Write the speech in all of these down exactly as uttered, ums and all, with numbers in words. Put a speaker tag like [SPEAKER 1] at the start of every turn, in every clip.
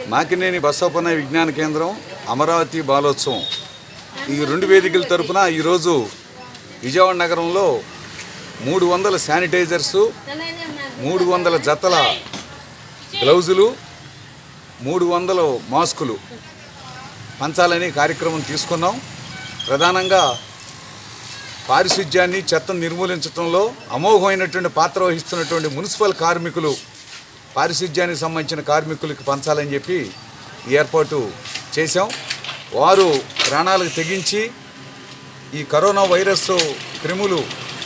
[SPEAKER 1] మాకినేని బసవపున్నయ్య విజ్ఞాన కేంద్రం అమరావతి బాలోత్సవం ఈ రెండు వేదికల తరపున ఈరోజు విజయవాడ నగరంలో మూడు వందల శానిటైజర్సు మూడు వందల జతల గ్లౌజులు మూడు వందల మాస్కులు పంచాలని కార్యక్రమం తీసుకున్నాం. ప్రధానంగా పారిశుధ్యాన్ని చెత్తను నిర్మూలించడంలో అమోఘమైనటువంటి పాత్ర వహిస్తున్నటువంటి మున్సిపల్ కార్మికులు పారిశుధ్యానికి సంబంధించిన కార్మికులకు పంచాలని చెప్పి ఏర్పాటు చేశాం. వారు ప్రాణాలకు తెగించి ఈ కరోనా వైరస్ క్రిములు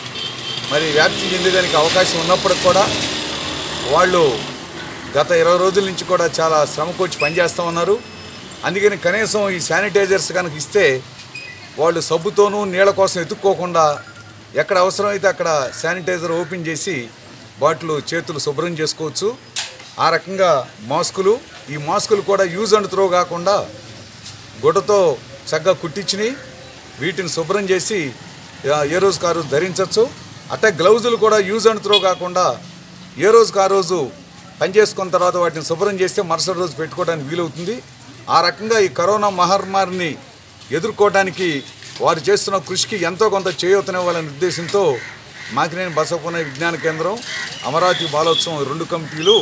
[SPEAKER 1] మరి వ్యాప్తి చెందేదానికి అవకాశం ఉన్నప్పటికి కూడా వాళ్ళు గత ఇరవై రోజుల నుంచి కూడా చాలా శ్రమకొచ్చి పనిచేస్తూ ఉన్నారు. అందుకని కనీసం ఈ శానిటైజర్స్ కనుక ఇస్తే వాళ్ళు సబ్బుతోనూ నీళ్ళ కోసం ఎత్తుక్కోకుండా ఎక్కడ అవసరమైతే అక్కడ శానిటైజర్ ఓపెన్ చేసి బాటిల్ చేతులు శుభ్రం చేసుకోవచ్చు. ఆ రకంగా మాస్కులు ఈ మాస్కులు కూడా యూజ్ అండ్ త్రో కాకుండా గుడ్డతో చక్కగా కుట్టించిని వీటిని శుభ్రం చేసి ఏ రోజుకు ఆ రోజు ధరించవచ్చు. అట్టే గ్లౌజులు కూడా యూజ్ అండ్ త్రో కాకుండా ఏ రోజుకు ఆ రోజు పని చేసుకున్న తర్వాత వాటిని శుభ్రం చేస్తే మరుసటి రోజు పెట్టుకోవడానికి వీలవుతుంది. ఆ రకంగా ఈ కరోనా మహమ్మారిని ఎదుర్కోవడానికి వారు చేస్తున్న కృషికి ఎంతో కొంత చేయూతనివ్వాలనే ఉద్దేశంతో మాకినేని బసవపున్నయ్య విజ్ఞాన కేంద్రం అమరావతి బాలోత్సవం రెండు కమిటీలు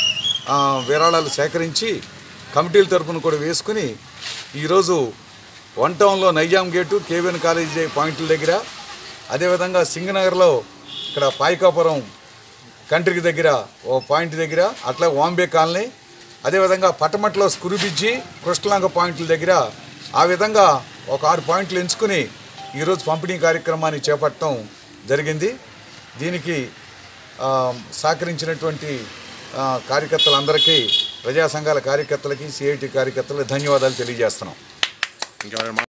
[SPEAKER 1] విరాళాలు సేకరించి కమిటీల తరపున కూడా వేసుకుని ఈరోజు వన్ టౌన్లో నైజాం గేటు కేవీఎన్ కాలేజీ పాయింట్ల దగ్గర, అదేవిధంగా సింగనగర్లో ఇక్కడ పాయికాపురం కంట్రీకి దగ్గర ఓ పాయింట్ దగ్గర, అట్లా వాంబే కాలనీ, అదేవిధంగా పటమట్లో స్కురుబిజ్జి కృష్ణలంక పాయింట్ల దగ్గర ఆ విధంగా ఒక ఆరు పాయింట్లు ఎంచుకుని ఈరోజు పంపిణీ కార్యక్రమాన్ని చేపట్టడం జరిగింది. దీనికి సహకరించినటువంటి కార్యకర్తలందరికీ, ప్రజా సంఘాల కార్యకర్తలకి, సిఐటి కార్యకర్తలకు ధన్యవాదాలు తెలియజేస్తున్నాం.